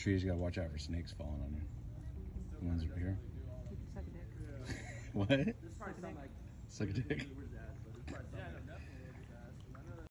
trees, you gotta watch out for snakes falling on you. The ones over here. Suck a dick. What? Suck a dick. Suck a dick.